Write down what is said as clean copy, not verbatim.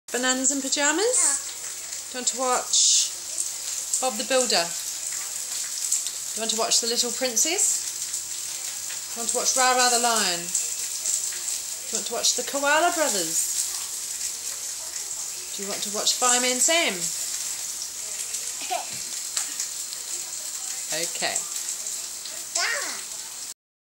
Bananas in Pyjamas? Yeah. Do you want to watch Bob the Builder? Do you want to watch The Little Princess? Do you want to watch Rara the Lion? Do you want to watch The Koala Brothers? Do you want to watch Fireman Sam? Okay.